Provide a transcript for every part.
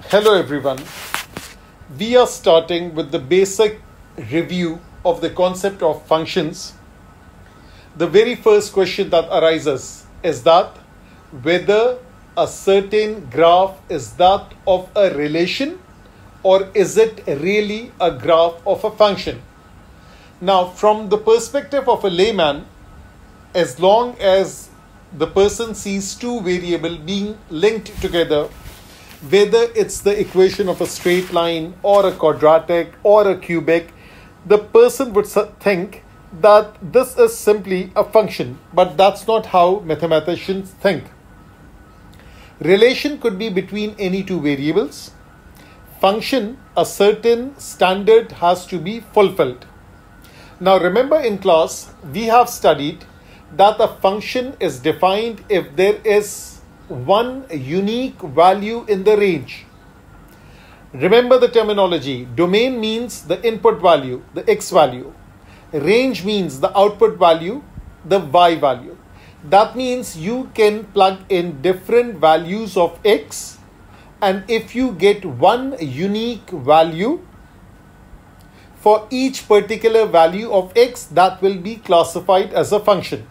Hello everyone. We are starting with the basic review of the concept of functions. The very first question that arises is that whether a certain graph is that of a relation or is it really a graph of a function? Now, from the perspective of a layman, as long as the person sees two variables being linked together, whether it's the equation of a straight line or a quadratic or a cubic, the person would think that this is simply a function, but that's not how mathematicians think. Relation could be between any two variables. Function, a certain standard has to be fulfilled. Now remember, in class we have studied that a function is defined if there is one unique value in the range. Remember the terminology. Domain means the input value, the x value. Range means the output value, the y value. That means you can plug in different values of x, and if you get one unique value for each particular value of x, that will be classified as a function.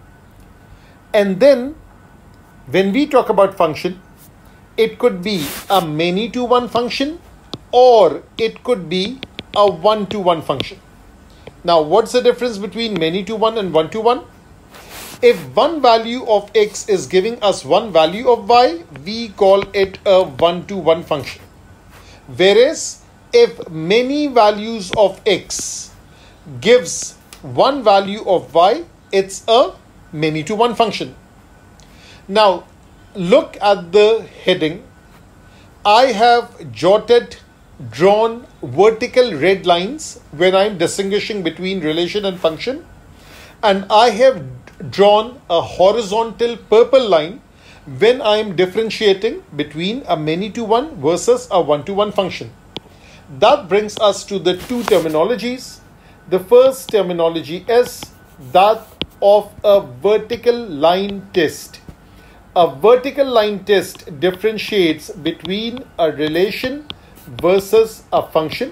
And then when we talk about function, it could be a many-to-one function or it could be a one-to-one function. Now, what's the difference between many-to-one and one-to-one? If one value of x is giving us one value of y, we call it a one-to-one function. Whereas, if many values of x gives one value of y, it's a many-to-one function. Now, look at the heading. I have drawn vertical red lines when I'm distinguishing between relation and function. And I have drawn a horizontal purple line when I'm differentiating between a many-to-one versus a one-to-one function. That brings us to the two terminologies. The first terminology is that of a vertical line test. A vertical line test differentiates between a relation versus a function.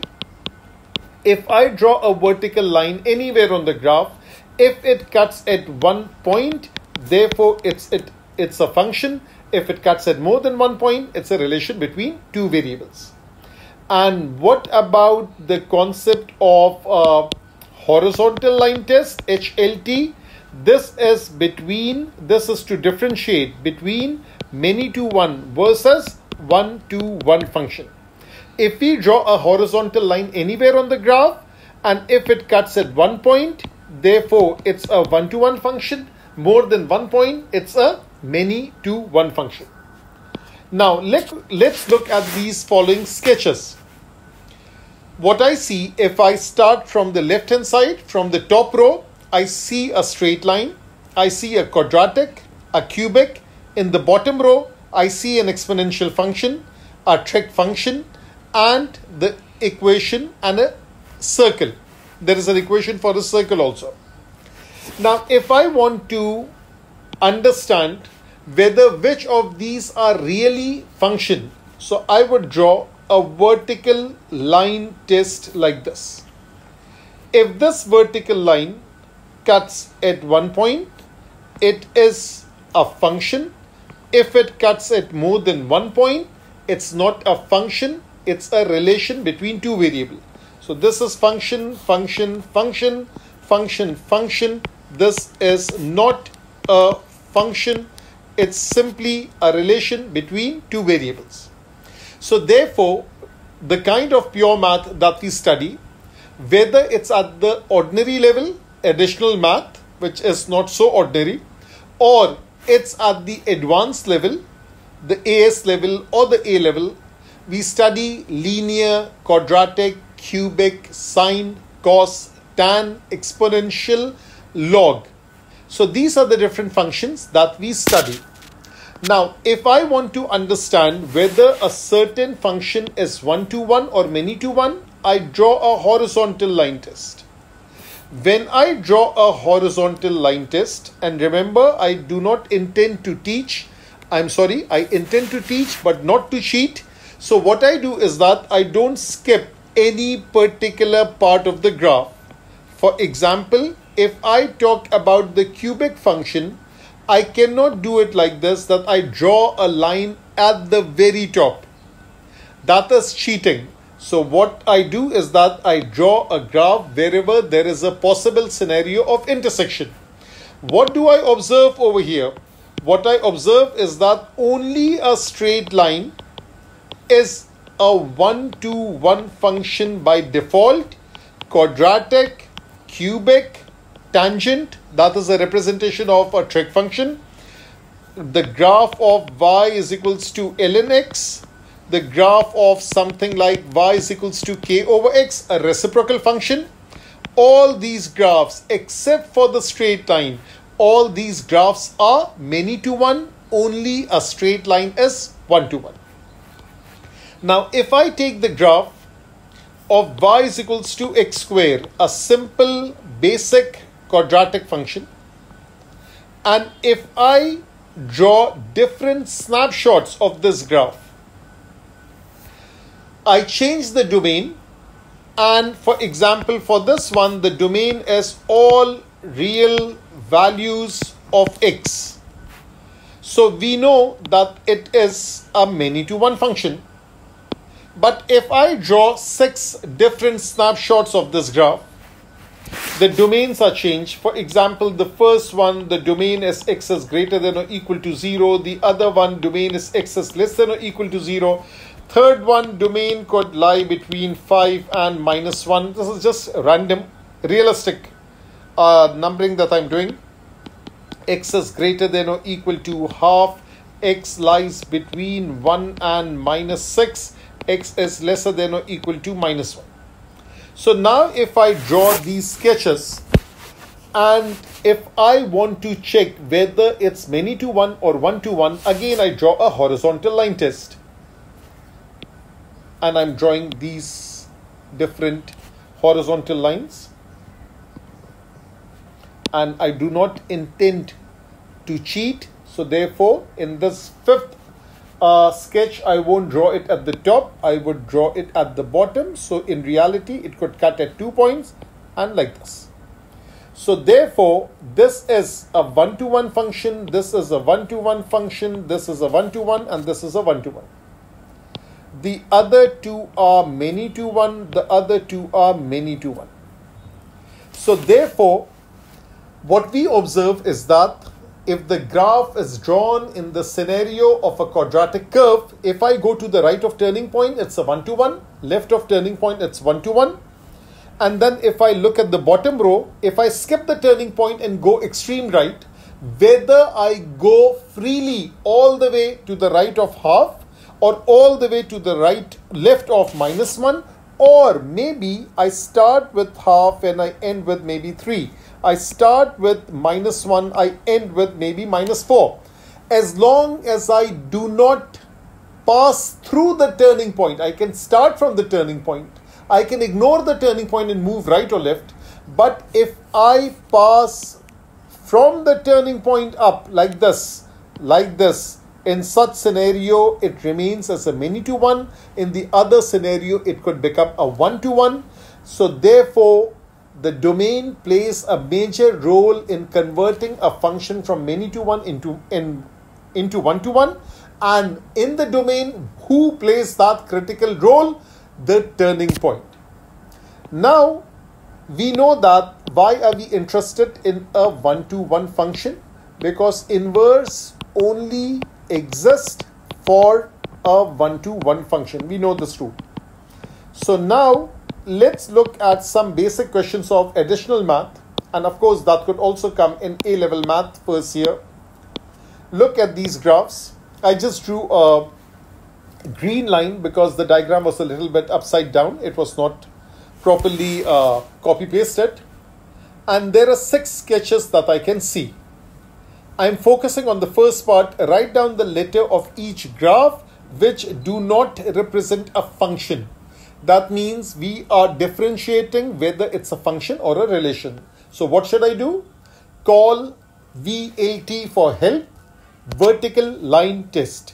If I draw a vertical line anywhere on the graph, if it cuts at one point, therefore it's a function. If it cuts at more than one point, it's a relation between two variables. And what about the concept of horizontal line test, HLT? This is to differentiate between many-to-one versus one-to-one function. If we draw a horizontal line anywhere on the graph and if it cuts at one point, therefore it's a one-to-one function. More than one point, it's a many-to-one function. Now let's look at these following sketches. What I see, if I start from the left hand side, from the top row, I see a straight line, I see a quadratic, a cubic. In the bottom row, I see an exponential function, a trig function, and the equation and a circle. There is an equation for a circle also. Now, if I want to understand whether which of these are really function, so I would draw a vertical line test like this. If this vertical line cuts at one point, it is a function. If it cuts at more than one point, it's not a function, it's a relation between two variables. So this is function, function, function, function, function. This is not a function, it's simply a relation between two variables. So therefore, the kind of pure math that we study, whether it's at the ordinary level, additional math, which is not so ordinary, or it's at the advanced level, the AS level or the A level, we study linear, quadratic, cubic, sine, cos, tan, exponential, log. So these are the different functions that we study. Now, if I want to understand whether a certain function is one-to-one or many-to-one, I draw a horizontal line test. When I draw a horizontal line test, and remember, I do not intend to teach, I intend to teach but not to cheat. So what I do is that I don't skip any particular part of the graph. For example, if I talk about the cubic function, I cannot do it like this, that I draw a line at the very top. That is cheating. So what I do is that I draw a graph wherever there is a possible scenario of intersection. What do I observe over here? What I observe is that only a straight line is a 1-to-1 function by default. Quadratic, cubic, tangent, that is a representation of a trig function. The graph of y is equals to ln x. The graph of something like y is equals to k over x, a reciprocal function. All these graphs, except for the straight line, all these graphs are many to one. Only a straight line is 1-to-1. Now, if I take the graph of y is equals to x square, a simple basic quadratic function, and if I draw different snapshots of this graph, I change the domain, and for example, for this one, the domain is all real values of x. So we know that it is a many-to-one function. But if I draw 6 different snapshots of this graph, the domains are changed. For example, the first one, the domain is x is greater than or equal to 0. The other one, domain is x is less than or equal to 0. Third one, domain could lie between 5 and -1. This is just random, realistic numbering that I'm doing. X is greater than or equal to half. X lies between 1 and -6. X is lesser than or equal to -1. So now if I draw these sketches, and if I want to check whether it's many-to-one or 1-to-1, again I draw a horizontal line test. And I'm drawing these different horizontal lines. And I do not intend to cheat. So therefore, in this fifth sketch, I won't draw it at the top. I would draw it at the bottom. So in reality, it could cut at 2 points and like this. So therefore, this is a 1-to-1 function. This is a 1-to-1 function. This is a 1-to-1 and this is a 1-to-1. The other two are many-to-one. The other two are many-to-one. So therefore, what we observe is that if the graph is drawn in the scenario of a quadratic curve, if I go to the right of turning point, it's a 1-to-1. Left of turning point, it's 1-to-1. And then if I look at the bottom row, if I skip the turning point and go extreme right, whether I go freely all the way to the right of half or all the way to the left of -1, or maybe I start with half and I end with maybe 3. I start with -1, I end with maybe -4. As long as I do not pass through the turning point, I can start from the turning point. I can ignore the turning point and move right or left. But if I pass from the turning point up like this, in such scenario, it remains as a many-to-one. In the other scenario, it could become a 1-to-1. So therefore, the domain plays a major role in converting a function from many-to-one into 1-to-1. And in the domain, who plays that critical role? The turning point. Now, we know that why are we interested in a 1-to-1 function? Because inverse only exists for a 1-to-1 function. We know this rule. So now, let's look at some basic questions of additional math. And of course, that could also come in A-level math first year. Look at these graphs. I just drew a green line because the diagram was a little bit upside down. It was not properly copy-pasted. And there are 6 sketches that I can see. I'm focusing on the first part. Write down the letter of each graph which do not represent a function. That means we are differentiating whether it's a function or a relation. So what should I do? Call VLT for help, vertical line test.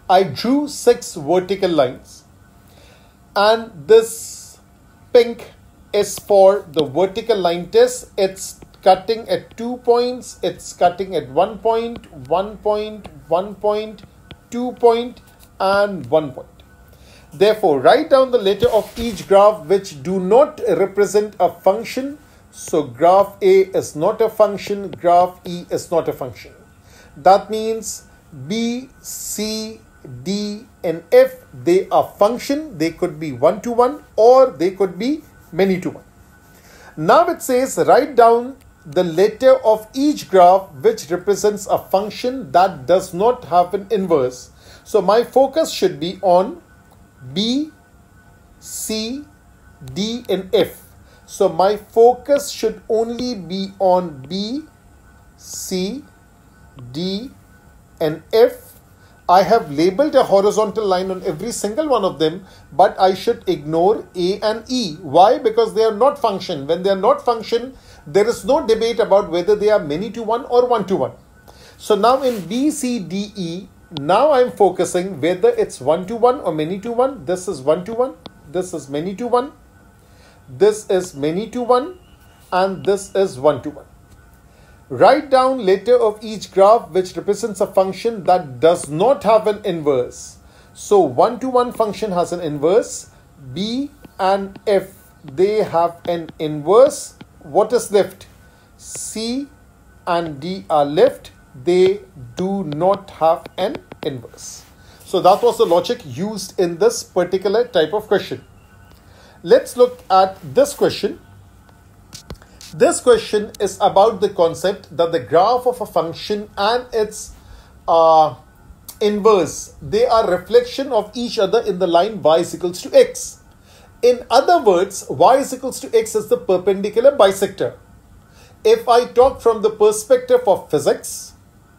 I drew 6 vertical lines, and this pink is for the vertical line test. It's cutting at 2 points, it's cutting at 1 point, 1 point, 1 point, 2 point, and 1 point. Therefore, write down the letter of each graph which do not represent a function. So graph A is not a function, graph E is not a function. That means B, C, D, and F, they are function. They could be one-to-one or they could be many-to-one. Now it says write down the letter of each graph which represents a function that does not have an inverse. So my focus should be on B, C, D, and F. So my focus should only be on B, C, D, and F. I have labeled a horizontal line on every single one of them, but I should ignore A and E. Why? Because they are not function. When they are not function, there is no debate about whether they are many-to-one or one-to-one. So now in B, C, D, E, now I am focusing whether it's one-to-one or many-to-one. This is one-to-one, this is many-to-one, this is many-to-one, and this is one-to-one. Write down letter of each graph which represents a function that does not have an inverse. So one-to-one function has an inverse. B and F, they have an inverse. What is left? C and D are left. They do not have an inverse. So that was the logic used in this particular type of question. Let's look at this question. This question is about the concept that the graph of a function and its inverse, they are reflection of each other in the line y is equals to x. In other words, y is equals to x is the perpendicular bisector. If I talk from the perspective of physics,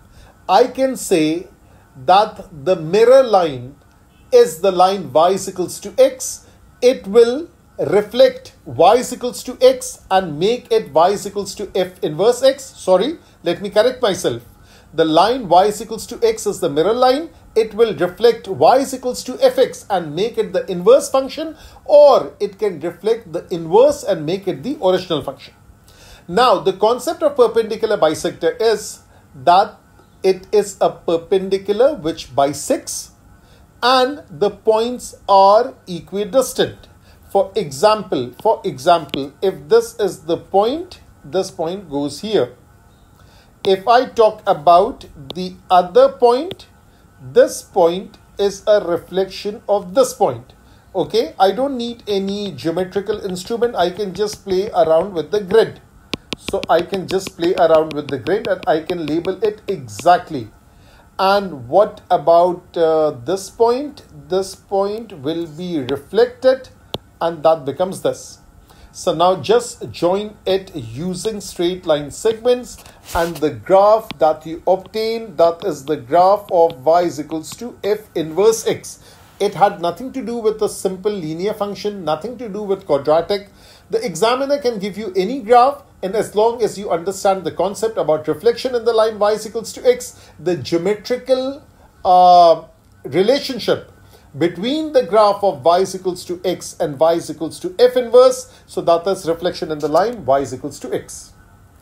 I can say that the mirror line is the line y is equals to x. It will reflect y is equals to x and make it y is equals to f inverse x. Sorry, let me correct myself. The line y is equals to x is the mirror line. It will reflect y is equals to fx and make it the inverse function, or it can reflect the inverse and make it the original function. Now, the concept of perpendicular bisector is that it is a perpendicular which bisects and the points are equidistant. For example, if this is the point, this point goes here. If I talk about the other point, this point is a reflection of this point. Okay, I don't need any geometrical instrument. I can just play around with the grid. So I can just play around with the grid and I can label it exactly. And what about this point? This point will be reflected and that becomes this. So now just join it using straight line segments, and the graph that you obtain, that is the graph of y is equals to f inverse x. It had nothing to do with a simple linear function, nothing to do with quadratic. The examiner can give you any graph, and as long as you understand the concept about reflection in the line y is equals to x, the geometrical relationship between the graph of y is equals to x and y is equals to f inverse, so that is reflection in the line y is equals to x.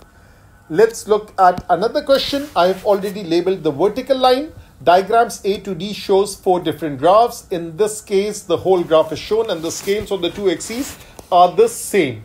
Let's look at another question. I have already labeled the vertical line. Diagrams A to D shows 4 different graphs. In this case, the whole graph is shown and the scales on the 2 axes are the same.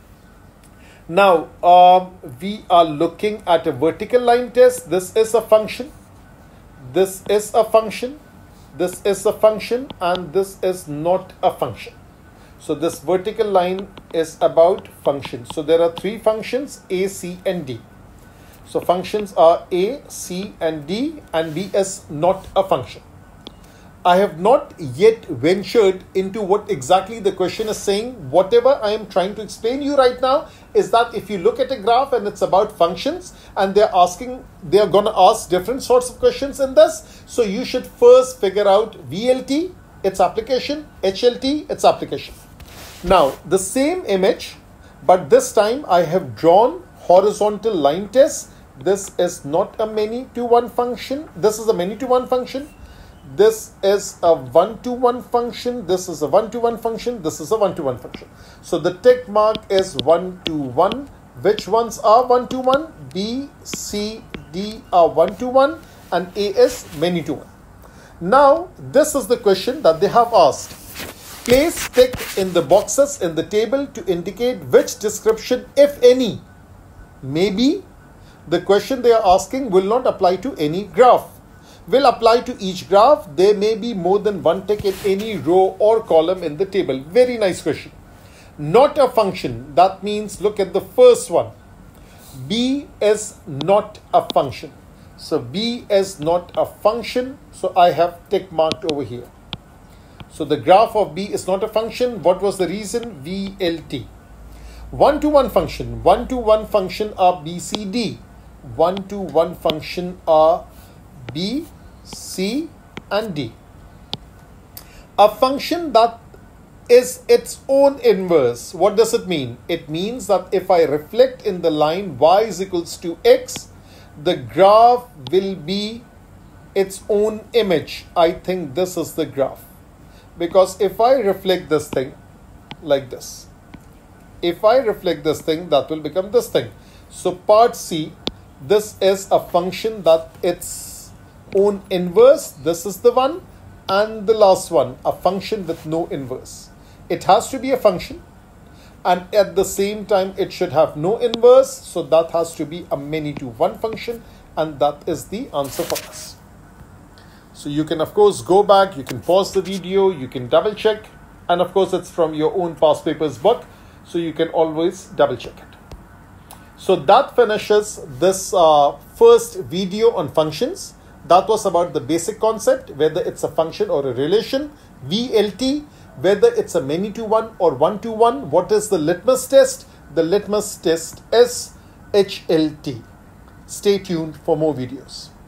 Now, we are looking at a vertical line test. This is a function. This is a function. This is a function, and this is not a function. So this vertical line is about functions. So there are 3 functions, A, C, and D. So functions are A, C, and D is not a function. I have not yet ventured into what exactly the question is saying. Whatever I am trying to explain you right now is that if you look at a graph and it's about functions and they are going to ask different sorts of questions in this. So you should first figure out VLT, its application, HLT, its application. Now the same image, but this time I have drawn horizontal line test. This is not a many-to-one function. This is a many-to-one function. This is a one-to-one function. This is a one-to-one function. This is a one-to-one function. So the tick mark is one-to-one. Which ones are one-to-one? B, C, D are one-to-one, and A is many-to-one. Now, this is the question that they have asked. Place tick in the boxes in the table to indicate which description, if any, maybe the question they are asking will not apply to any graph. Will apply to each graph. There may be more than one tick in any row or column in the table. Very nice question. Not a function. That means look at the first one. B is not a function. So B is not a function. So I have tick marked over here. So the graph of B is not a function. What was the reason? VLT. One-to-one function. One-to-one function are B, C, D. One-to-one function are B, C, and D. A function that is its own inverse. What does it mean? It means that if I reflect in the line y is equals to x, the graph will be its own image. I think this is the graph. Because if I reflect this thing like this, if I reflect this thing, that will become this thing. So part C, this is a function that its own inverse. This is the one. And the last one, a function with no inverse. It has to be a function. And at the same time, it should have no inverse. So that has to be a many-to-one function. And that is the answer for us. So you can, of course, go back. You can pause the video. You can double check. And of course, it's from your own past papers book. So you can always double check it. So that finishes this first video on functions. That was about the basic concept, whether it's a function or a relation. VLT, whether it's a many-to-one or one-to-one. What is the litmus test? The litmus test is HLT. Stay tuned for more videos.